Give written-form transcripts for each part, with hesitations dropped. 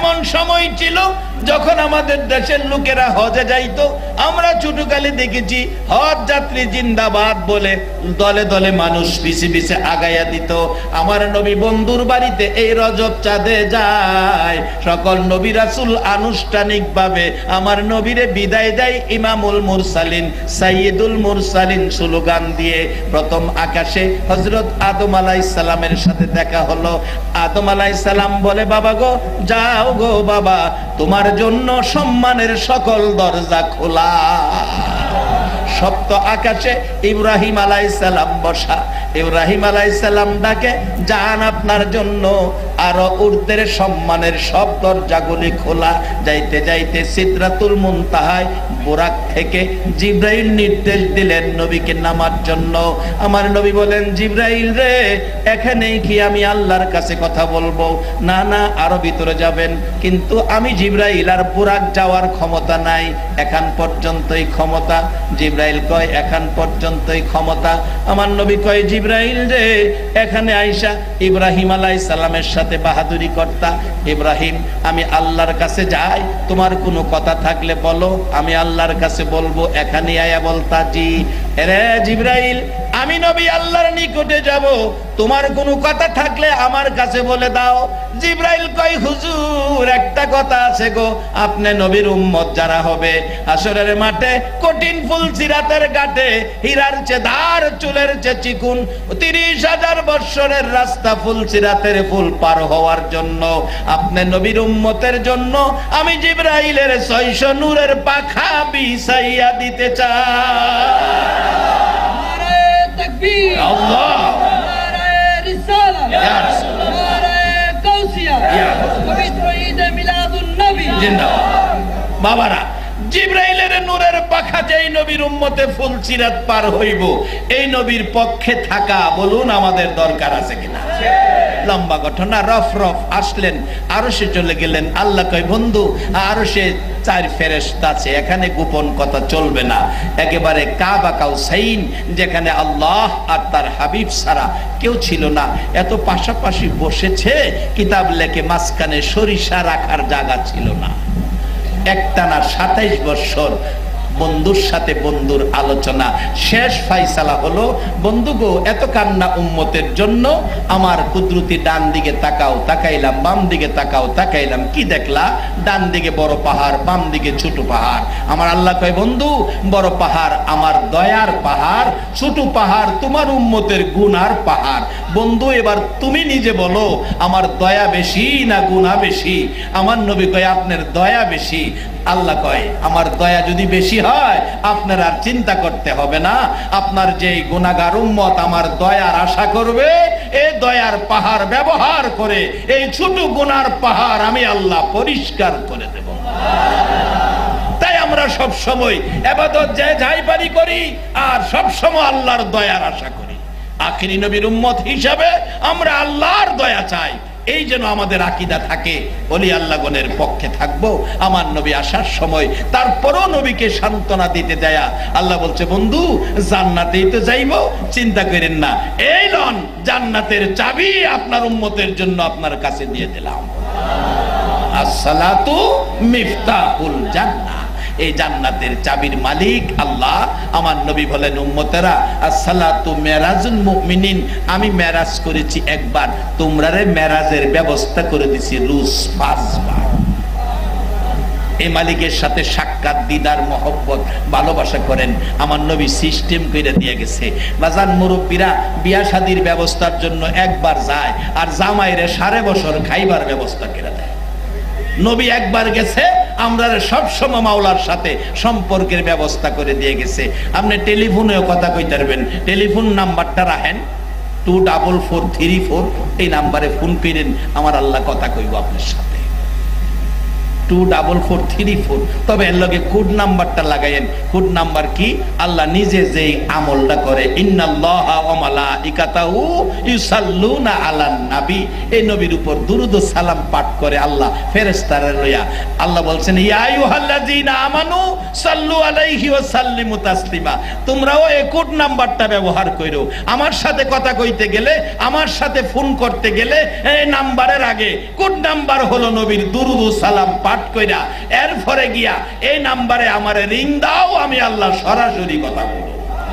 এমন সময় ছিল যখন আমাদের দেশের লোকেরা হজে যাইতো, আমরা ছোটকালে দেখেছি হজ যাত্রী জিন্দাবাদ বলে দলে দলে মানুষ পিছে পিছে আগাইয়া দিত। আমার নবী বন্ধুর বাড়িতে এই রজব চাঁদে যায়, সকল নবী রাসূল আনুষ্ঠানিকভাবে আমার নবীরে বিদায় দেয় ইমামুল মুরসালিন সাইয়্যিদুল মুরসালিন স্লোগান দিয়ে। প্রথম আকাশে হযরত আদম আলাইহিস সালামের সাথে দেখা হলো। আদম আলাইহিস সালাম বলে, বাবা গো, যাও গো বাবা, তোমার জন্য সম্মানের সকল দরজা খোলা। সপ্ত আকাশে ইব্রাহিম আলাইহিস সালাম বসা। ইব্রাহিম আলাইহিস সালাম ডাকে, যান আপনার জন্য আরো ঊর্ধ্বের সম্মানের সব দরজাগুলি খোলা। যাইতে যাইতে সিদরাতুল মুনতাহায় বুরাক থেকে জিবরাইল নির্দেশ দিলেন নবীকে নামার জন্য। আমার নবী বলেন, জিবরাইল রে, এখানেই কি আমি আল্লাহর কাছে কথা বলবো? না না, আরো ভিতরে যাবেন। কিন্তু আমি জিবরাইল, আর বুরাক যাওয়ার ক্ষমতা নাই, এখান পর্যন্তই ক্ষমতা। জিবরাইল কয়, এখান পর্যন্তই ক্ষমতা। আমার নবী কয়, জিবরাইল রে, এখানে আইসা ইব্রাহিম আলাইহিস সালামের সাথে বাহাদুরি কর্তা। ইব্রাহিম, আমি আল্লাহর কাছে যাই, তোমার কোনো কথা থাকলে বলো, আমি আল্লাহর কাছে বলবো। এখানে আয়া বলতা, জি রে জিবরাইল, আমি নবী আল্লাহর নিকটে যাব, তোমার কোনো কথা থাকলে আমার কাছে বলে দাও। জিবরাইল কয়, হুজুর একটা কথা আছে গো, আপনি নবীর উম্মত যারা হবে হাসরের মাঠে কঠিন ফুলসিরাতের ঘাটে হীরার চেয়ে ধার চুলের চেয়ে চিকুন ৩০,০০০ বৎসরের রাস্তা ফুলসিরাতের ফুল পার হওয়ার জন্য আপনি নবীর উম্মতের জন্য আমি জিবরাইলের ৬০০ নূরের পাখা বিছাইয়া দিতে চাই। নারে তাকবীর, আল্লাহ, নারে রিসালাত, নারে গাউসিয়া, পবিত্র ঈদ মিলাদুন নবী জিন্দাবাদ। বাবারা, জিবরাইলের নূরের পাখা যেই নবীর উম্মতে ফুলসিরাত পার হইব, এই নবীর পক্ষে থাকা বলুন আমাদের দরকার আছে কিনা? লম্বা ঘটনা। রফ রফ আসলেন, আরশে চলে গেলেন। আল্লাহ কয়, বন্ধু, আরশে ৪ ফেরেশতা আছে, এখানে গোপন কথা চলবে না। একেবারে কাবা কাউসাইন, যেখানে আল্লাহ আর তার হাবিব ছাড়া কেউ ছিল না, এত পাশাপাশি বসেছে, কিতাব লেখে মাঝখানে সরিষা রাখার জায়গা ছিল না। একটানা ২৭ বছর বন্ধুর সাথে বন্ধুর আলোচনা, শেষ ফাইসালা হলো, বন্ধু গো, এত কান্না উম্মতের জন্য, আমার কুদরতি ডান দিকে তাকাও, তাকাইলাম, বাম দিকে তাকাও, তাকাইলাম, কি দেখলা? ডান দিকে বড় পাহাড়, বাম দিকে ছোট পাহাড়। আমার আল্লাহ কয়, বন্ধু, বড় পাহাড় আমার দয়ার পাহাড়, ছোট পাহাড় তোমার উম্মতের গুনার পাহাড়। বন্ধু, এবার তুমি নিজে বলো, আমার দয়া বেশি না গুনাহ বেশি? আমার নবী কয়, আপনার দয়া বেশি। আল্লাহ কয়, আমার দয়া যদি বেশি হয় আপনার আর চিন্তা করতে হবে না, আপনার যেই গুনাহগার উম্মত আমার দয়ার আশা করবে, এই দয়ার পাহাড় ব্যবহার করে এই ছোট গুনার পাহাড় আমি আল্লাহ পরিষ্কার করে দেব। তাই আমরা সব সময় ইবাদত যে যাই পারি করি, আর সব সময় আল্লাহর দয়ার আশা করি। আখিরি নবীর উম্মত হিসাবে আমরা আল্লাহর দয়া চাই, এই যেন আমাদের আকীদা থাকে। ওলি আল্লাহগণের পক্ষে থাকবো। আমার নবী আসার সময় তারপরও নবীকে সান্ত্বনা দিতে যায় আল্লাহ বলছে, বন্ধু, জান্নাতেই তো যাইবো, চিন্তা করেন না, এই লন জান্নাতের চাবি আপনার উম্মতের জন্য আপনার কাছে দিয়ে দিলাম। আসসালাতু মিফতাহুল জান্নাহ, এই জান্নাতের চাবির মালিক আল্লাহ। আমার নবী বলেন, উম্মতেরা, আসসালাতু মেরাজুল মুমিনিন, আমি মেরাজ করেছি একবার, তোমরারে মেরাজের ব্যবস্থা করে দিছি রোজ ৫ বার। এই মালিকের সাথে সাক্ষাৎ, দিদার, মহব্বত, ভালোবাসা করেন। আমার নবী সিস্টেম করে দিয়ে গেছে। বাজান মুরব্বীরা বিয়া শাদীর ব্যবস্থার জন্য একবার যায়, আর জামাইরে ১.৫ বছর খাইবার ব্যবস্থা করে দেয়। নবী একবার গেছে, আমরা সব সময় মাওলার সাথে সম্পর্কের ব্যবস্থা করে দিয়ে গেছে। আপনি টেলিফোনেও কথা কইতে পারবেন, টেলিফোন নাম্বারটা রাখেন 244334, এই নাম্বারে ফোন করেন, আমার আল্লাহ কথা কইব আপনার সাথে। 2434, তবে এর লগে কোড নাম্বারটা লাগাইয়েন। কোড নাম্বার কি? আল্লাহ নিজে যেই আমলটা করে, ইন্নাল্লাহা ওয়া মালাইকাতাহু ইউসাল্লুনা আলান নবী, এই নবীর উপর দুরূদ ও সালাম পাঠ করে আল্লাহ ফেরেশতারা লইয়া। আল্লাহ বলছেন, ইয়া আইয়ুহাল্লাযীনা আমানু সাল্লু আলাইহি ওয়া সাল্লিমু তাসলিমা, তোমরাও এই কোড নাম্বারটা ব্যবহার করো। আমার সাথে কথা কইতে গেলে, আমার সাথে ফোন করতে গেলে এই নাম্বারের আগে কোড নাম্বার হলো নবীর দুরূদ ও সালাম পাঠ কইরা এরপরে গিয়া এই নাম্বারে আমারে রিং দাও, আমি আল্লাহ সরাসরি কথা বলবো।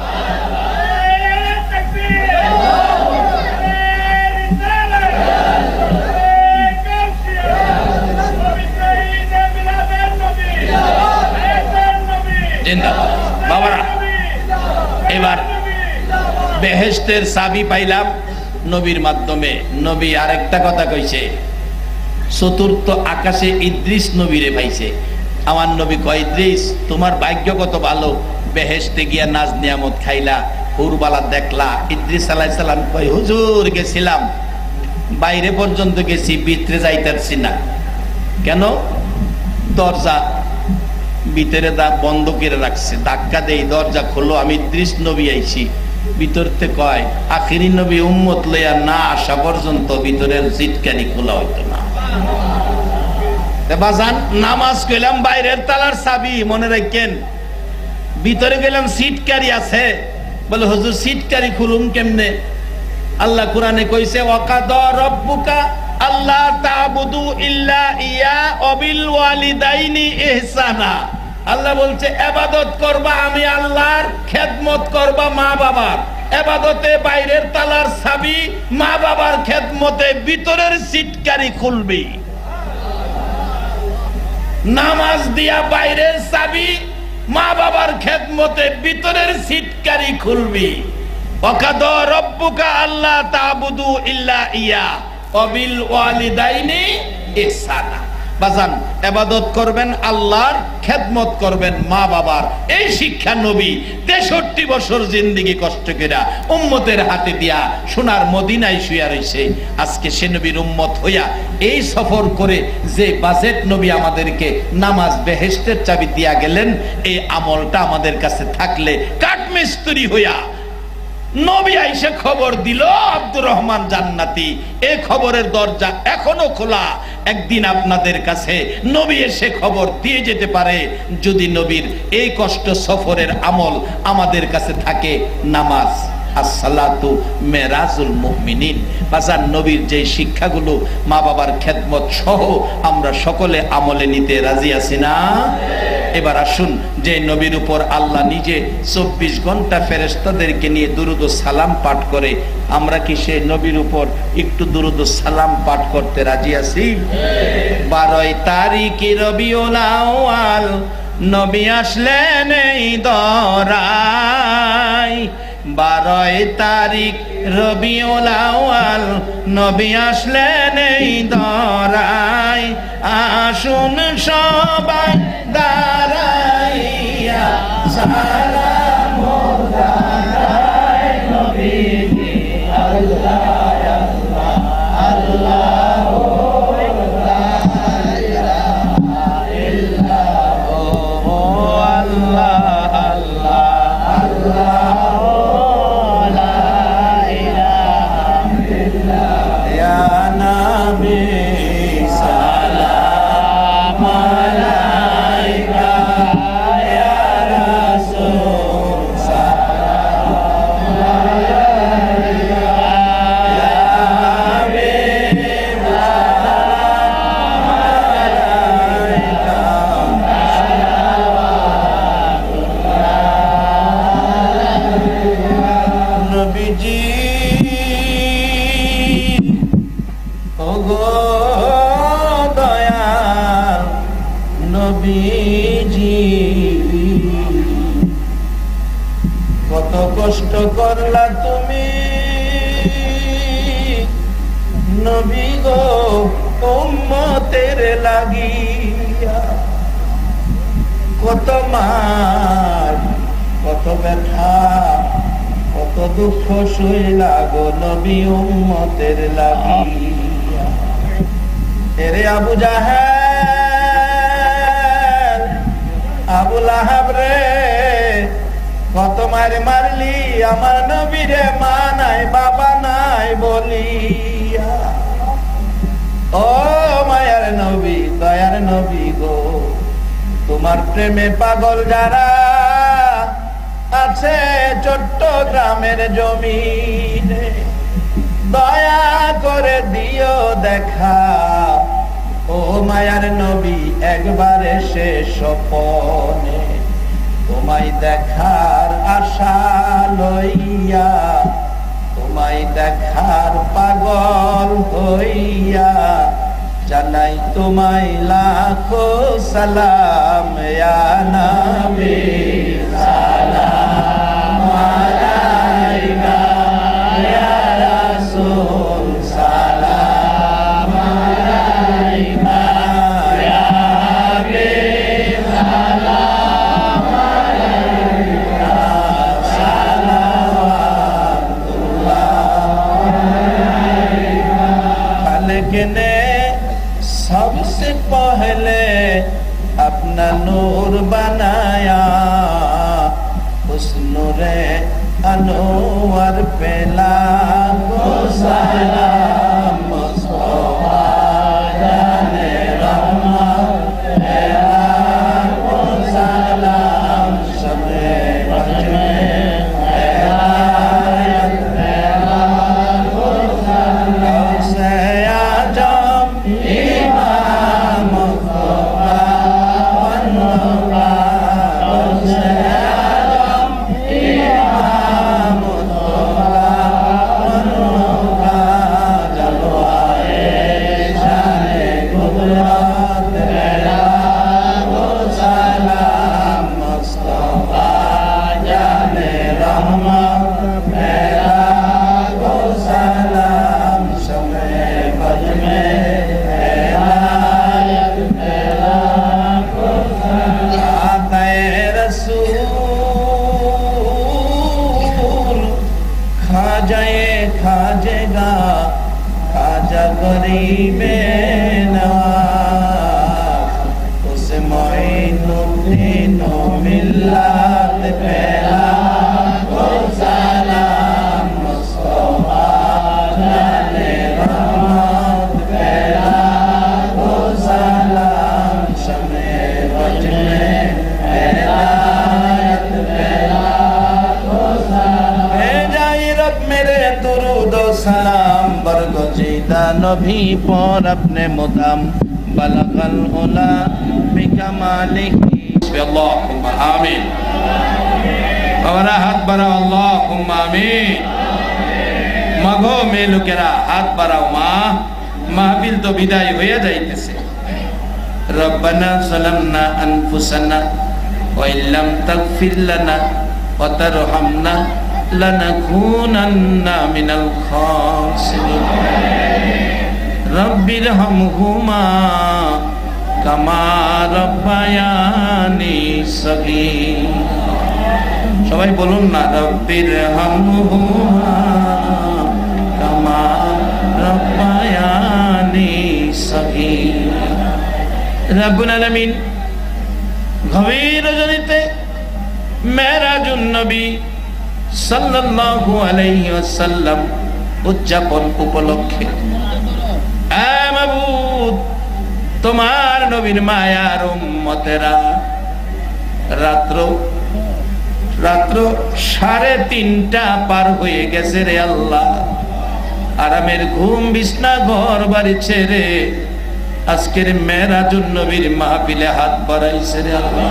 বাবারা, এবার বেহেশতের চাবি পাইলাম নবীর মাধ্যমে। নবী আরেকটা কথা কইছে, চতুর্থ আকাশে ইদ্রিস নবীরে পাইছে। আমার নবী কয়, ইদ্রিস তোমার ভাগ্য কত ভালো, বেহেশতে গিয়া নাজ নিয়ামত খাইলা, হুরবালা দেখলা। ইদ্রিস আলাইহিস সালাম কয়, হুজুর গেছিলাম, বাইরে পর্যন্ত গেছি, ভিতরে যাইতারছি না। কেন? দরজা ভিতরে বন্ধ করে রাখছে। ধাক্কা দেই, দরজা খোলো, আমি ইদ্রিস নবী আইছি। ভিতরতে কয়, আখিরি নবী উম্মত লইয়া না আসা পর্যন্ত ভিতরের সিটকানি খোলা হইতো না। বাজান, নামাজ কইলাম বাইরের তালার চাবি, মনে রাখেন। ভিতরে গেলাম সিটকারি আছে, বলে হুজুর সিটকারি খুলুম কেমনে? আল্লাহ কোরআনে কইছে, ওয়াকাদা রাব্বুকা আল্লা তা'বুদু ইল্লা ইয়া ওয়া বিল ওয়ালিদাইনি ইহসানা। আল্লাহ বলছে ইবাদত করবা আমি আল্লাহর, খেদমত করবা মা বাবার। ইবাদতে বাইরের তালার চাবি, মা বাবার খেদমতে ভিতরের সিটকারি খুলবি। নামাজ দিয়া বাইরের চাবি, মা বাবার খেদমতে ভিতরের সিটকারি খুলবি। ওয়াকাদা রাব্বুকা আল্লা তা'বুদু ইল্লা ইয়া ওয়া বিল ওয়ালিদাইনি ইহসানা। বাজান, ইবাদত করবেন আল্লাহর, খেদমত করবেন মা বাবার। এই শিক্ষা নবী 63 বছর জিন্দেগি কষ্ট কইরা উম্মতের হাতে দিয়া সোনার মদিনায় শুয়া রইছে। আজকে সে নবীর উম্মত হইয়া এই সফর করে যে বাজেট নবী আমাদেরকে নামাজ বেহেশতের চাবি দিয়া গেলেন, এই আমলটা আমাদের কাছে থাকলে কাঠমিস্ত্রি হইয়া নবী আইসে খবর দিল আব্দুর রহমান জান্নাতি, এই খবরের দরজা এখনো খোলা। একদিন আপনাদের কাছে নবী এসে খবর দিয়ে যেতে পারে, যদি নবীর এই কষ্ট সফরের আমল আমাদের কাছে থাকে। নামাজ আসসালাতু মেরাজুল মুমিনিন। বাজার নবীর যে শিক্ষাগুলো মা বাবার খেদমত সহ আমরা সকলে আমলে নিতে রাজি আছি না? এবার আসুন, যে নবীর উপর আল্লাহ নিজে 24 ঘন্টা ফেরেশতাদেরকে নিয়ে দুরূদ ও সালাম পাঠ করে, আমরা কি সেই নবীর উপর একটু দুরূদ ও সালাম পাঠ করতে রাজি আছি? 12 তারিখ রবিউল আউয়াল নবী আসলেন এই দরায়। 12 তারিখ রবিউল আউয়াল নবী আসলেন এই দরায়। আসুন সবাই দাঁড়াইয়া সালাম জানাই নবীকে, আল্লাহ আল্লাহ আল্লাহ কত কষ্ট করলা তুমি নবী গো উম্মতের লাগিয়া, কত মার কত ব্যথা কত দুঃখ সইলা গো নবী উম্মতের লাগিয়া। এরে আবু জাহেল আবু লাহাব রে, কত মারে মারলি আমার নবীরে, মা নাই বাবা নাই বলিয়া। ও মায়ার নবী, দয়ার নবী গো, তোমার প্রেমে পাগল যারা আছে চট্টগ্রামের জমিনে, দয়া করে দিও দেখা। ও মায়ার নবী, একবার এসে স্বপনে তোমায় দেখার আশা লইয়া, তোমায় দেখার পাগল হইয়া, জানাই তোমায় লাখো সালাম ইয়া নবী, সালাম আলাইকা ইয়া রাসূল, সালাম আলাইকা ইয়া হাবিব, সালাম আলাইকা, সালাওয়াতুল্লাহ আলাইকা। খালেক ने सबसे पहले अपना नूर बनाया, उस नूरे अनवर पे लाखो सलाम, मुस्तफा जाने रहमत पे लाखो सलाम, शबे बज में हिदायत पे लाखो सलाम, से आजम इमाम मुस्तफा बनवा, से आजम इमाम मुस्तफा बनवा, जलवाए शाने कुदरत पे लाखो सलाम, मुस्तफा जाने रहमत पे लाखो सलाम, शमे बज में हिदायत पे लाखो सलाम। आताए रसूल खाजाए खाजेगा, खाजा गरीबे नवाज, उस मोइनुद्दीन मिल्लत पे लाखो सलाम, मुस्तफा जाने रहमत पे लाखो सलाम, शमे बज में हिदायत पे लाखो सलाम। भेजाई रब मेरे दुरूद व सलाम, बरगुज़ीदा नबी पर अपने मुदाम, बलगल उला बिकमालिही। अल्लाहुम्मा आमीन। বাবারা হাত বাড়াও, আল্লাহুম্মা আমিন। মাগো মেয়ে লোকেরা হাত বাড়াও, মা মাহফিল তো বিদায় হয়ে যাইতেছে। রব্বানা যালামনা আনফুসানা ওয়া ইল্লাম তাগফির লানা ওয়া তারহামনা লানাকুনান্না মিনাল খাসিরিন। রব্বির হামহুমা কামা রব্বায়ানি সগীর। সবাই বলুন না, রব্বির হামহুমা কামা রব্বায়ানি সগীর। রব্বুল আলামিন গভীর রজনীতে মেরাজুন নবী সাল্লাল্লাহু আলাইহি ওয়াসাল্লাম উদযাপন উপলক্ষে, এ মাবুদ তোমার নবীর মায়ার উম্মতেরা, রাত্র 3:30 পার হয়ে গেছে রে আল্লাহ। আরামের ঘুম বিছনা ঘর বাড়ি ছেড়ে আজকের মেরাজুন নবীর মাহফিলে হাত বাড়াইছে রে আল্লাহ।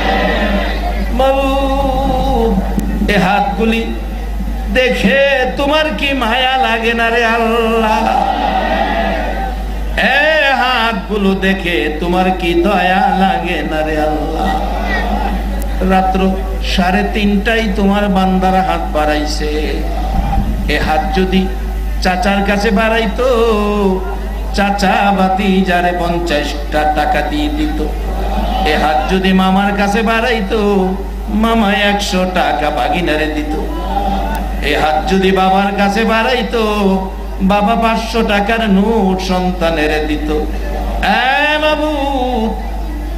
মাবুদ এই হাতগুলি দেখে তোমার কি মায়া লাগে না রে আল্লাহ? এ হাতগুলো দেখে তোমার কি দয়া লাগে না রে আল্লাহ? রাত্র 3:30টায় তোমার বান্দারা হাত বাড়াইছে। এ হাত যদি চাচার কাছে বাড়াইতো, চাচা ভাতিজারে 50টা টাকা দিয়ে দিত। এ হাত যদি মামার কাছে বাড়াইতো, মামা 100 টাকা ভাগিনারে দিত। এ হাত যদি বাবার কাছে বাড়াইতো, বাবা 500 টাকার নোট সন্তানের দিত। মাবুদ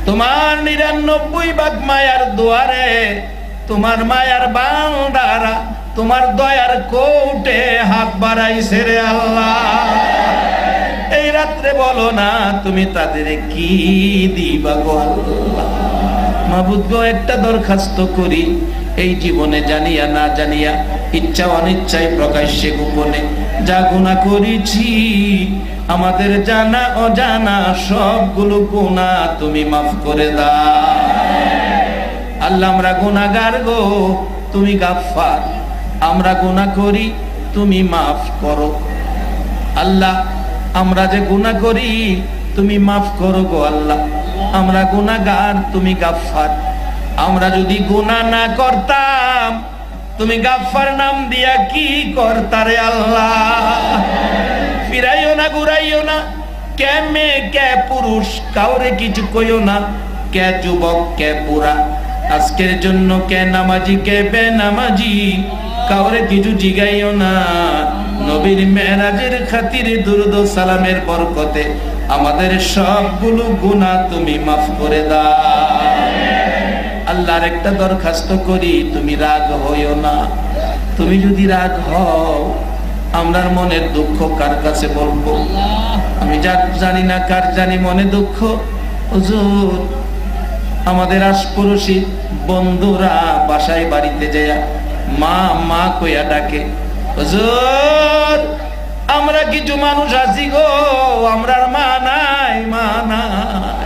তোমার 99 ভাগ মায়ার দুয়ারে তোমার মায়ার বান্দারা তোমার দয়ার কোটে হাত বাড়াইছে রে আল্লাহ। এই রাত্রে বলো না তুমি তাদের কি দিবা গো আল্লাহ। মাবুদ গো, একটা দরখাস্ত করি, এই জীবনে জানিয়া না জানিয়া, ইচ্ছা অনিচ্ছায়, প্রকাশ্যে গোপনে যা গুনাহ করেছি, আমাদের জানা অজানা সবগুলো গুনাহ তুমি মাফ করে দাও আল্লাহ। আমরা গুনাহগার গো, তুমি গাফফার। আমরা গুনাহ করি, তুমি মাফ করো আল্লাহ। আমরা যে গুনাহ করি তুমি মাফ করো গো আল্লাহ। আমরা গুনাহগার, তুমি গাফফার। আমরা যদি গুনাহ না করতাম তুমি গাফফার নাম দিয়া কি করতারে আল্লাহ। ফিরাইও না, ঘুরাইও না, কে মেয়ে কে পুরুষ কাউরে কিছু কইও না, কে যুবক কে বুড়া, আজকের জন্য কে নামাজি কে বেনামাজি কাউরে কিছু জিগাইও না। নবীর মেরাজের খাতিরে দুরুদ ও সালামের বরকতে আমাদের সবগুলো গুনাহ তুমি মাফ করে দাও আল্লাহর একটা দরখাস্ত করি, তুমি রাগ হইও না। তুমি যদি রাগ হও আমরার মনের দুঃখ কার কাছে বলবো? আমি জানি না কার জানি মনে দুঃখ। হুজুর, আমাদের আশপাশি বন্ধুরা বাসায় বাড়িতে যায় মা মা কইয়া ডাকে। হুজুর, আমরা কিছু মানুষ আছি গো, আমরার মা নাই, মা নাই,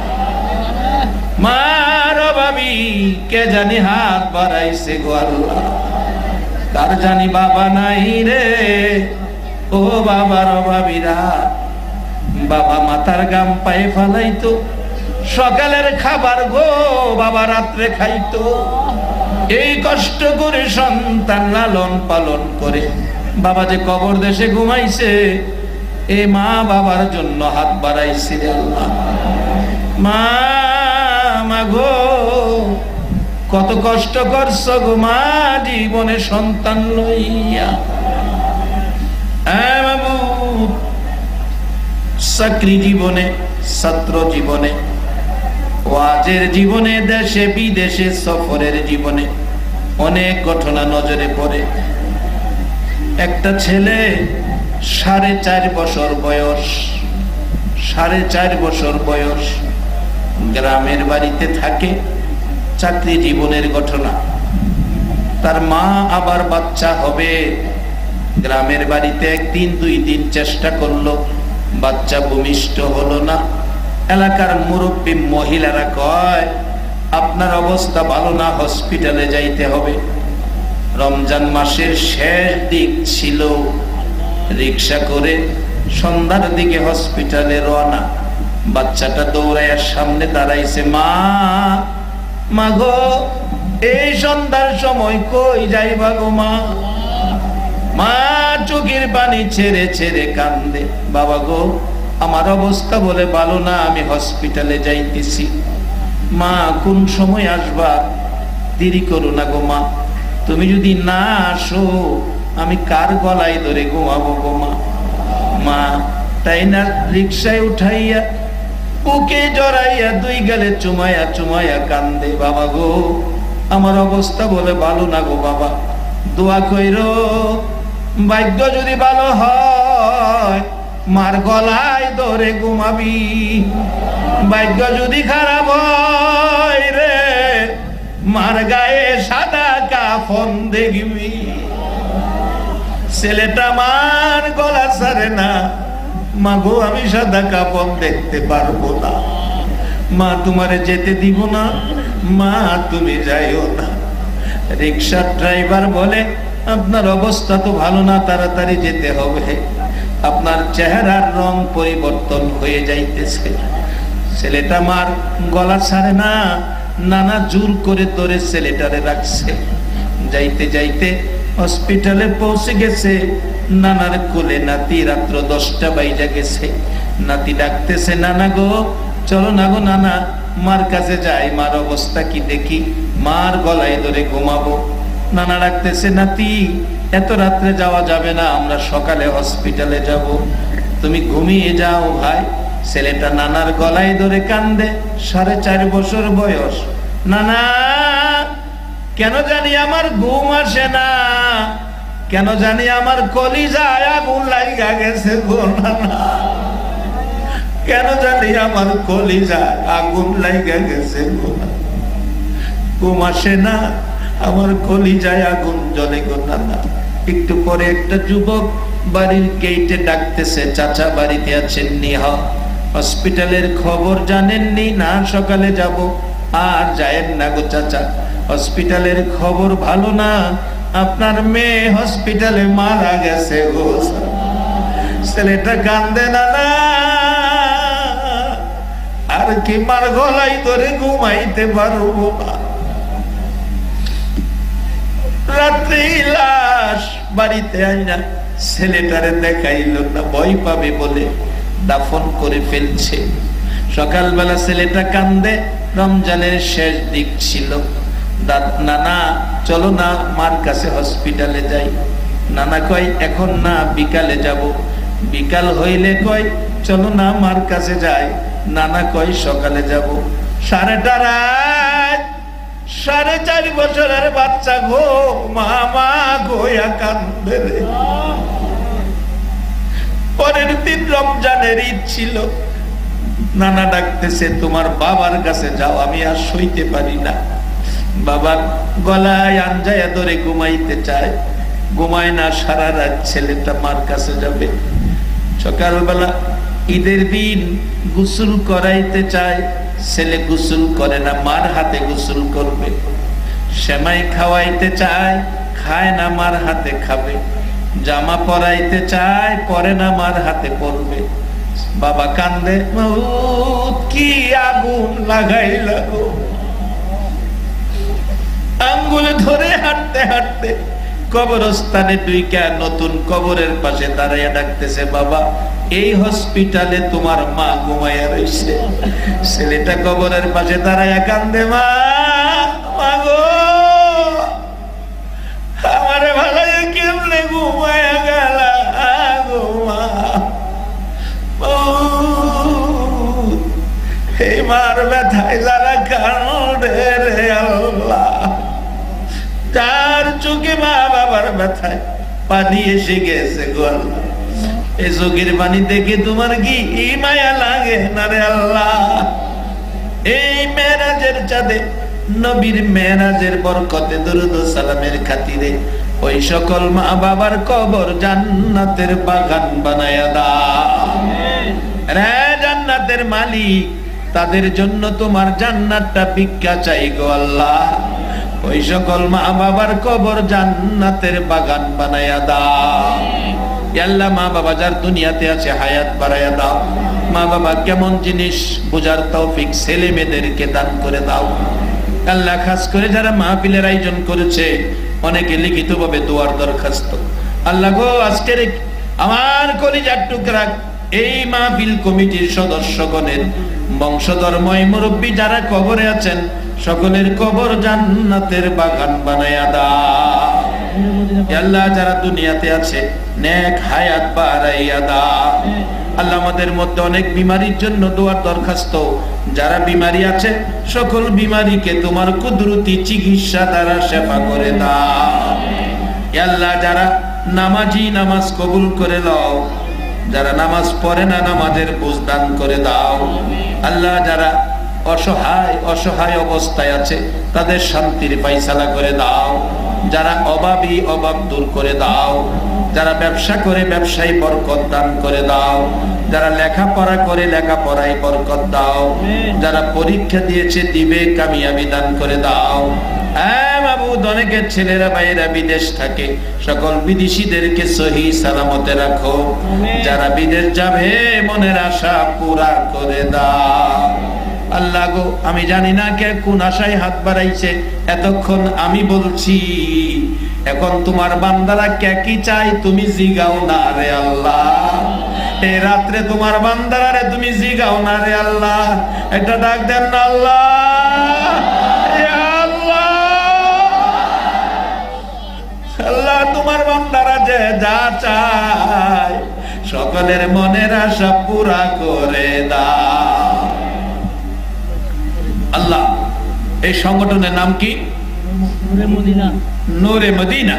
মার অভাবী কে জানি হাত বাড়াইছে গো আল্লাহ। কার জানি বাবা নাই রে, ও বাবার অভাবীরা। বাবা মাথার গাম পায়ে ফালাইতো, সকালের খাবার গো বাবা রাত্রে খাইতো। এই কষ্ট করে সন্তান লালন পালন করে বাবা যে কবর দেশে ঘুমাইছে, এ মা বাবার জন্য হাত বাড়াইছে রে আল্লাহ। মা গো, কত কষ্ট করছো গো মা জীবনে সন্তান লইয়া। বাবু, চাকরি জীবনে, ছাত্র জীবনে, ওয়াজের জীবনে, দেশে বিদেশে সফরের জীবনে অনেক ঘটনা নজরে পড়ে। একটা ছেলে 4.5 বছর বয়স, 4.5 বছর বয়স, গ্রামের বাড়িতে থাকে। চাকরি জীবনের ঘটনা। তার মা আবার বাচ্চা হবে। গ্রামের বাড়িতে 1 দিন 2 দিন চেষ্টা করলো, বাচ্চা ভূমিষ্ঠ হলো না। এলাকার মুরব্বী মহিলারা কয়, আপনার অবস্থা ভালো না, হসপিটালে যাইতে হবে। রমজান মাসের শেষ দিক ছিল, রিক্সা করে সন্ধ্যার দিকে হসপিটালে রওনা। বাচ্চাটা দৌড়াইয়া সামনে দাঁড়াইছে। মা গো, এই সন্ধ্যার সময় কই যাইবা গো মা? মা চোখের পানি ছেড়ে ছেড়ে কান্দে। বাবা গো, আমার অবস্থা বলে ভালো না, আমি হসপিটালে যাইতেছি। মা কোন সময় আসবা? দেরি করো না গো মা, তুমি যদি না আসো আমি কার গলায় ধরে ঘুমাবো গো মা? মা তাই না রিক্সায় উঠাইয়া বুকে জড়াইয়া 2 গালে চুমাইয়া চুমাইয়া কান্দে। বাবা গো, আমার অবস্থা বলে ভালো না গো বাবা, দোয়া কইরো, ভাগ্য যদি ভালো হয় মার গলায় ধরে ঘুমাবি, ভাগ্য যদি খারাপ হয় রে মার গায়ে সাদা কাফন দেখবি। ছেলেটা মার গলা ছাড়ে না। মা গো, আমি সাদা কাফন দেখতে পারবো না। মা তোমারে যেতে দিব না, মা তুমি যাইও না। রিক্সার ড্রাইভার বলে, আপনার অবস্থা তো ভালো না, তাড়াতাড়ি যেতে হবে, আপনার চেহারার রং পরিবর্তন হয়ে যাইতেছে। ছেলেটা মার গলা ছাড়ে না, নানা জোর করে ধরে ছেলেটারে রাখছে। যাইতে যাইতে হসপিটালে পৌঁছে গেছে। নানার কোলে নাতি, রাত্র 10টা বাইজা গেছে। নাতি ডাকতেছে, নানা গো চলো না গো নানা, মার কাছে যাই, মার অবস্থা কি দেখি, মার গলায় ধরে ঘুমাবো। নানা ডাকতেছে, নাতি এত রাত্রে যাওয়া যাবে না, আমরা সকালে হসপিটালে যাব, তুমি ঘুমিয়ে যাও ভাই। ছেলেটা নানার গলায় ধরে কান্দে, 4.5 বছর বয়স। নানা, কেন জানি আমার ঘুম আসে না, কেন জানি আমার কলিজায় আগুন লাগা গেছে গো নানা, কেন জানি আমার কলিজায় আগুন লাগা গেছে গো নানা, ঘুম আসে না, আমার কলিজায় আগুন জ্বলে গো নানা। একটু পরে একটা যুবক বাড়ির গেটে ডাকতেছে, চাচা বাড়িতে আছেন নি? হসপিটালের খবর জানেননি? না, সকালে যাব। আর যায়েন না গো চাচা, হসপিটালের খবর ভালো না, আপনার মেয়ে হসপিটালে মারা গেছে গো। ছেলেটা কান্দে, নানা আর কি মার গলায় ধরে ঘুমাইতে পারবো না। রাত্রি লাশ বাড়িতে আইনা ছেলেটারে দেখাইলো না, ভয় পাবে বলে দাফন করে ফেলছে। সকালবেলা ছেলেটা কান্দে, রমজানের শেষ দিক ছিল। নানা চলো না মার কাছে হসপিটালে যাই। নানা কয় এখন না, বিকালে যাব। বিকাল হইলে কয় চলো না মার কাছে যাই। নানা কয় সকালে যাব। 4:30 রাত, 4.5 বছরের বাচ্চা গো, মামা গোয়া কান্দে রে। পরের দিন রমজানের ঈদ ছিল। নানা ডাকতেছে, তোমার বাবার কাছে যাও, আমি আর সইতে পারি না। বাবার গলায় আঞ্জায়া ধরে ঘুমাইতে চায়, ঘুমায় না সারা রাত। ছেলেটা মার কাছে যাবে। সকালবেলা ঈদের দিন গোসল করাইতে চায়, ছেলে গোসল করে না, মার হাতে গোসল করবে। সেমাই খাওয়াইতে চায়, খায় না, মার হাতে খাবে। জামা পরাইতে চায়, পরে না, মার হাতে পরবে। বাবা কান্দে, কি আগুন লাগাইলা গো। আঙ্গুলে ধরে হাঁটতে হাঁটতে কবরস্থানে ঢুইকা নতুন কবরের পাশে দাঁড়াইয়া ডাকতেছে, বাবা এই হসপিটালে তোমার মা ঘুমাইয়া রইছে। ছেলেটা কবরের পাশে দাঁড়াইয়া কান্দে, মা গো, আমারে ভালাইয়া কেমনে ঘুমাইয়া গেলা গো মা। এই মার ব্যথায় যারা কান্দে রে আল্লাহ, তার চোখে মা বাবার ব্যথায় পানি এসে গেছে গো আল্লাহ। এই চোখের পানি দেখে তোমার কি মায়া লাগে না রে আল্লাহ? এই মেরাজের চাঁদে, নবীর মেরাজের বরকতে, দরুদ ও সালামের খাতিরে ওই সকল মা বাবার কবর জান্নাতের বাগান বানায়া দাও রে জান্নাতের মালিক। তাদের জন্য তোমার জান্নাতটা ভিক্ষা চাই গো আল্লাহ। ওই সকল মা বাবার কবর জান্নাতের বাগান বানায়া দাও আল্লাহ। মা বাবা যার দুনিয়াতে আছে হায়াত বাড়ায়া দাও। মা বাবা কেমন জিনিস বোঝার তৌফিক ছেলে মেয়েদেরকে দান করে দাও আল্লাহ। খাস করে যারা মাহফিলের আয়োজন করেছে, অনেকে লিখিত ভাবে দোয়ার দরখাস্ত, আল্লাহ গো আজকের আমার কলিজার টুকরা এই মাহফিল কমিটির সদস্যগণের বংশধর্ময় মুরব্বী যারা কবরে আছেন, সকলের কবর জান্নাতের বাগান বানায়া দাও আল্লাহ। যারা দুনিয়াতে আছে নেক হায়াত বাড়াইয়া দাও আল্লাহ। আমাদের মধ্যে অনেক বিমারির জন্য দোয়ার দরখাস্ত, যারা বিমারি আছে সকল বিমারিকে তোমার কুদরতি চিকিৎসা দ্বারা সেবা করে দাও আল্লাহ। যারা নামাজি নামাজ কবুল করে দাও, যারা নামাজ পড়ে না নামাজের বুঝ দান করে দাও আল্লাহ। যারা অসহায় অবস্থায় আছে তাদের শান্তির ফায়সালা করে দাও। যারা অভাবী অভাব দূর করে দাও। যারা ব্যবসা করে ব্যবসায় বরকত দান করে দাও। যারা লেখাপড়া করে লেখাপড়ায় বরকত দাও। যারা পরীক্ষা দিয়েছে দিবে কামিয়াবি দান করে দাও। মাবুদ, অনেকের ছেলেরা ভাইয়েরা বিদেশ থাকে, সকল বিদেশিদেরকে সহি সালামতে রাখো। যারা বিদেশ যাবে মনের আশা পুরা করে দাও আল্লাহ গো। আমি জানি না কে কোন আশায় হাত বাড়াইছে, এতক্ষণ আমি বলছি, এখন তোমার বান্দারা কে কি চাই তুমি জিগাও না রে আল্লাহ। এই রাত্রে তোমার বান্দারা রে তুমি জিগাও না রে আল্লাহ। একটা ডাক দেন না আল্লাহ। আল্লাহ তোমার বান্দারা যে যা চায় সকলের মনের আশা পুরা করে দাও। আল্লাহ, এই সংগঠনের নাম কি? নূরে মদিনা।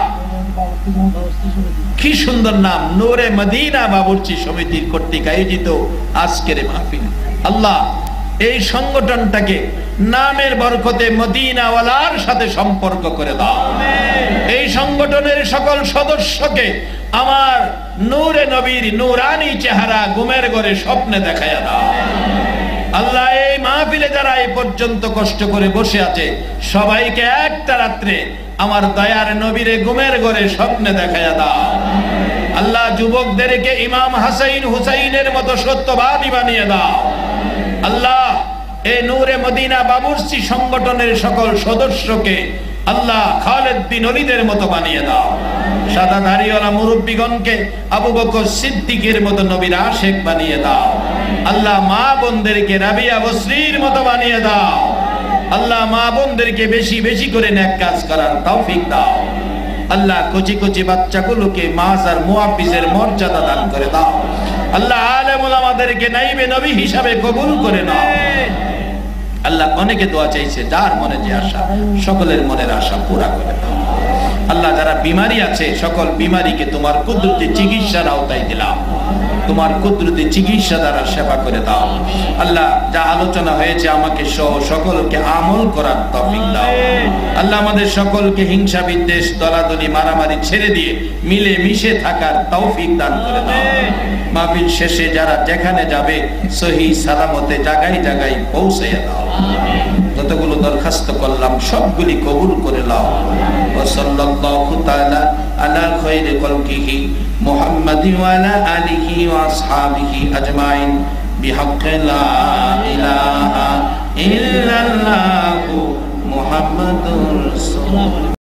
কি সুন্দর নাম, নূরে মদিনা বাবুর্চি সমিতির কর্তৃক আয়োজিত আজকের মাহফিল। আল্লাহ, এই সংগঠনটাকে নামের বরকতে মদিনাওয়ালার সাথে সম্পর্ক করে দাও। এই সংগঠনের সকল সদস্যকে আমার নূরে নবীর নূরানি চেহারা ঘুমের ঘরে স্বপ্নে দেখায়া দাও। আল্লাহ, এই মাহফিলে যারা এই পর্যন্ত কষ্ট করে বসে আছে সবাইকে একটা রাত্রে আমার দয়ার নবীরে ঘুমের ঘরে স্বপ্নে দেখায়া দাও। আল্লাহ, যুবকদেরকে ইমাম হাসাইন হুসাইনের মতো সত্যবাদী বানিয়ে দাও। আল্লাহ, এই নূরে মদিনা বাবুর্চি সংগঠনের সকল সদস্যকে আল্লাহ খালেদ বিন ওলীদের মতো বানিয়ে দাও। সাদা দাড়িওয়ালা মুরব্বীগণকে আবু বকর সিদ্দিকের মতো নবীর আশেক বানিয়ে দাও। আল্লাহ, মা বোনদেরকে রাবিয়া বসরির মতো বানিয়ে দাও। আল্লাহ, মা বোনদেরকে বেশি বেশি করে নেক কাজ করার তৌফিক দাও। আল্লাহ, কচি কচি বাচ্চাগুলোকে মাস আর মুহাফিজের মর্যাদা দান করে দাও। আল্লাহ, আলেম ওলামাদেরকে নাইবে নবী হিসাবে কবুল করে নাও। আল্লাহ, অনেকে দোয়া চাইছে, যার মনে যে আশা সকলের মনের আশা পুরা করে দাও। আল্লাহ, যারা বিমারি আছে সকল বিমারিকে তোমার কুদরতি চিকিৎসার আওতায় দিলাম। তোমার কুদরতি চিকিৎসা দ্বারা সেবা করে দাও। আল্লাহ, যা আলোচনা হয়েছে আমাকে সহ সকলকে আমল করার তৌফিক দাও। আল্লাহ, আমাদের সকলকে হিংসা বিদ্বেষ দলাদলি মারামারি ছেড়ে দিয়ে মিলে মিশে থাকার তৌফিক দান করে দাও। মাহফিল শেষে যারা যেখানে যাবে সহি সালামতে জায়গায় জায়গায় পৌঁছে দাও। যতগুলো দরখাস্ত করলাম সবগুলি কবুল করে নাও। ওয়া সাল্লাল্লাহু তাআলা আলা খায়রি খালকিহি মুহাম্মাদিন ওয়া আলা আলিহি ওয়া আসহাবিহি আজমাইন বিহাক্কি লা ইলাহা ইল্লাল্লাহু মুহাম্মাদুর রাসূলুল্লাহ।